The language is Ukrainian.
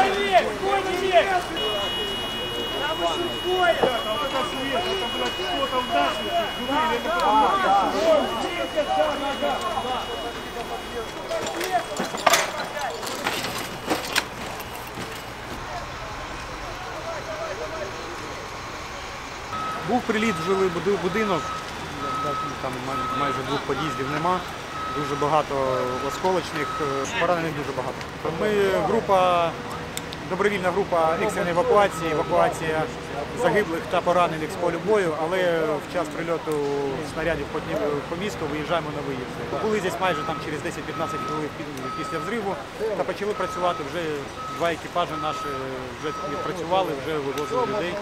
Був приліт в жилий будинок, там майже 2 під'їздів нема, дуже багато осколочних, поранених дуже багато. Ми добровільна група екстреної евакуації, евакуація загиблих та поранених з полю бою, але в час прильоту снарядів по місту виїжджаємо на виїзди. Були здесь майже там через 10-15 хвилин після взриву та почали працювати, вже 2 екіпажі наші вже працювали, вже вивозили людей.